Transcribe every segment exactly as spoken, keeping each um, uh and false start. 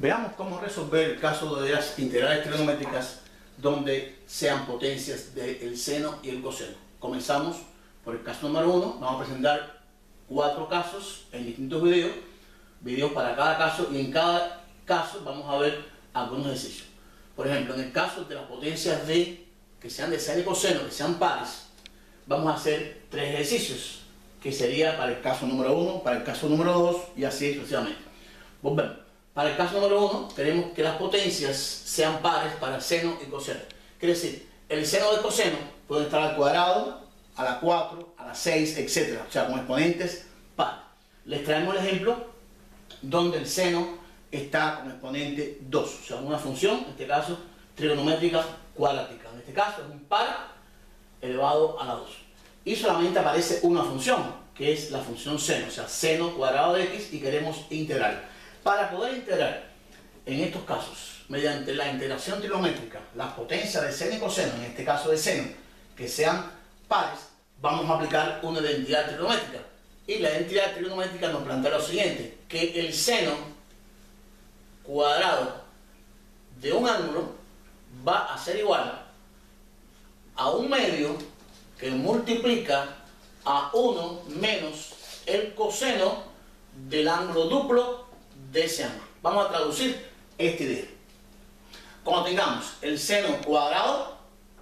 Veamos cómo resolver el caso de las integrales trigonométricas donde sean potencias del seno y el coseno. Comenzamos por el caso número uno. Vamos a presentar cuatro casos en distintos videos, videos para cada caso, y en cada caso vamos a ver algunos ejercicios. Por ejemplo, en el caso de las potencias de que sean de seno y coseno, que sean pares, vamos a hacer tres ejercicios, que sería para el caso número uno, para el caso número dos y así sucesivamente. Volvemos. Para el caso número uno, queremos que las potencias sean pares para seno y coseno. Quiere decir, el seno del coseno puede estar al cuadrado, a la cuatro, a la seis, etcétera. O sea, con exponentes pares. Les traemos el ejemplo donde el seno está con exponente dos. O sea, una función, en este caso, trigonométrica cuadrática. En este caso es un par elevado a la dos. Y solamente aparece una función, que es la función seno. O sea, seno cuadrado de x, y queremos integrar. Para poder integrar en estos casos, mediante la integración trigonométrica, las potencias de seno y coseno, en este caso de seno, que sean pares, vamos a aplicar una identidad trigonométrica. Y la identidad trigonométrica nos plantea lo siguiente, que el seno cuadrado de un ángulo va a ser igual a un medio que multiplica a uno menos el coseno del ángulo duplo de ese ángulo. Vamos a traducir esta idea. Cuando tengamos el seno cuadrado,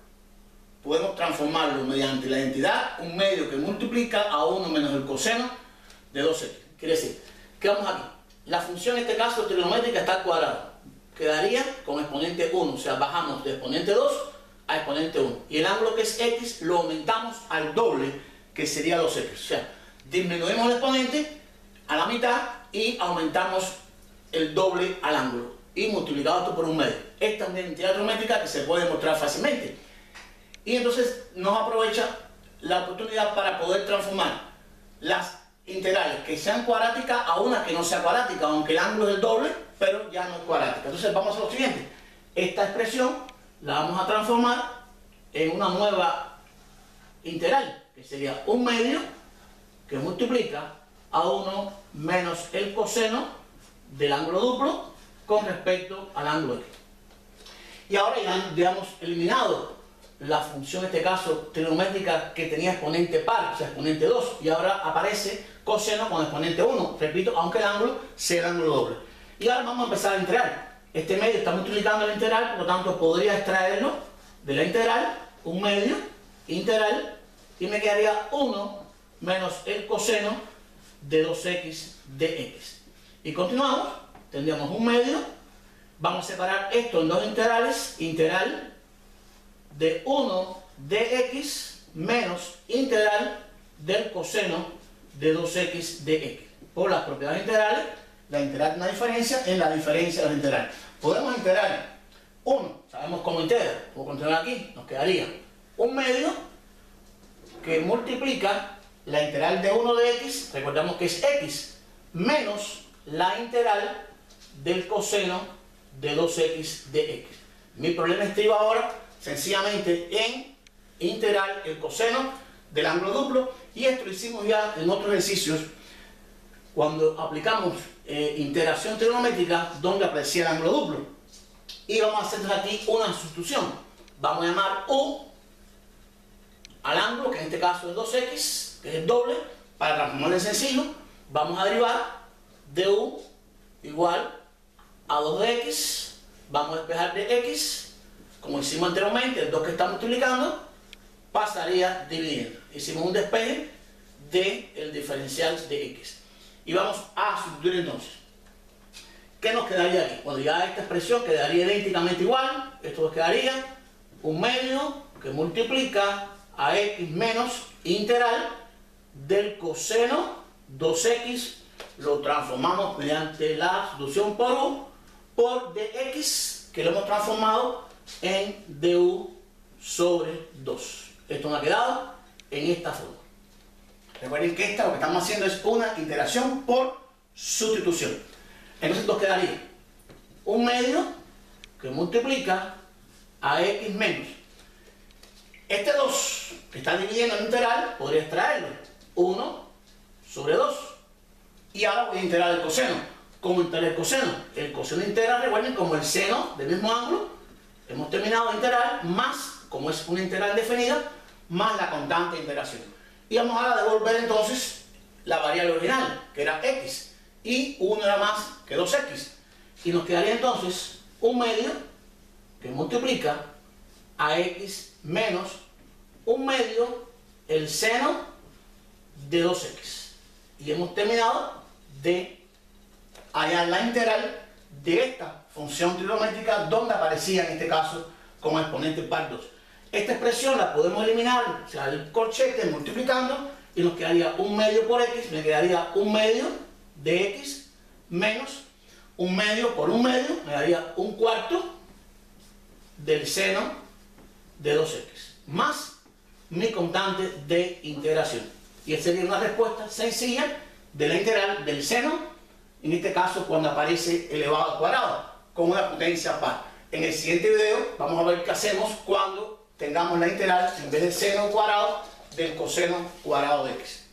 podemos transformarlo mediante la identidad un medio que multiplica a uno menos el coseno de dos x. Quiere decir, ¿qué vamos aquí? La función en este caso trigonométrica está al cuadrado. Quedaría con exponente uno, o sea, bajamos de exponente dos a exponente uno. Y el ángulo que es x lo aumentamos al doble, que sería dos x. O sea, disminuimos el exponente a la mitad y aumentamos el doble al ángulo. Y multiplicado esto por un medio. Esta es una identidad trigonométrica que se puede demostrar fácilmente. Y entonces nos aprovecha la oportunidad para poder transformar las integrales que sean cuadráticas a una que no sea cuadrática, aunque el ángulo es el doble, pero ya no es cuadrática. Entonces vamos a hacer lo siguiente. Esta expresión la vamos a transformar en una nueva integral, que sería un medio que multiplica a uno menos el coseno del ángulo duplo con respecto al ángulo x. Y ahora ya, ya hemos eliminado la función, en este caso, trigonométrica que tenía exponente par, o sea, exponente dos, y ahora aparece coseno con exponente uno, repito, aunque el ángulo sea el ángulo doble. Y ahora vamos a empezar a integrar. Este medio está multiplicando la integral, por lo tanto podría extraerlo de la integral, un medio, integral, y me quedaría uno menos el coseno de dos x de x. Y continuamos, tendríamos un medio, vamos a separar esto en dos integrales, integral de uno de x menos integral del coseno de dos x de x. Por las propiedades integrales, la integral tiene una diferencia en la diferencia de las integrales. Podemos integrar uno, sabemos cómo integra, puedo continuar aquí, nos quedaría un medio que multiplica la integral de uno de x, recordamos que es x, menos la integral del coseno de dos x de x. Mi problema estriba ahora sencillamente en integrar el coseno del ángulo duplo, y esto lo hicimos ya en otros ejercicios cuando aplicamos eh, integración trigonométrica donde aparecía el ángulo duplo. Y vamos a hacer aquí una sustitución. Vamos a llamar u al ángulo, que en este caso es dos x, que es el doble. Para transformarlo en sencillo, vamos a derivar de u igual a dos de x. Vamos a despejar de x. Como hicimos anteriormente, el dos que está multiplicando pasaría dividiendo. Hicimos un despeje del diferencial de x. Y vamos a sustituir entonces. ¿Qué nos quedaría aquí? Bueno, ya esta expresión quedaría idénticamente igual. Esto quedaría un medio que multiplica a x menos integral del coseno dos x. Lo transformamos mediante la sustitución por u por dx, que lo hemos transformado en du sobre dos. Esto nos ha quedado en esta forma. Recuerden que esta lo que estamos haciendo es una integración por sustitución. Entonces nos quedaría un medio que multiplica a x menos este dos que está dividiendo en integral, podría extraerlo uno sobre dos. Y ahora voy a integrar el coseno. ¿Cómo integrar el coseno? El coseno integral, recuerden, como el seno del mismo ángulo. Hemos terminado de integrar, más, como es una integral definida, más la constante de integración. Y vamos ahora a devolver entonces la variable original, que era x, y uno era más que dos equis. Y nos quedaría entonces un medio que multiplica a x menos un medio el seno de dos equis. Y hemos terminado de hallar la integral de esta función trigonométrica donde aparecía en este caso como exponente par dos. Esta expresión la podemos eliminar, o sea, el corchete multiplicando, y nos quedaría un medio por x, me quedaría un medio de x menos un medio por un medio, me daría un cuarto del seno de dos equis, más mi constante de integración. Y esta sería una respuesta sencilla de la integral del seno, en este caso cuando aparece elevado al cuadrado, con una potencia par. En el siguiente video vamos a ver qué hacemos cuando tengamos la integral, en vez del seno cuadrado, del coseno cuadrado de x.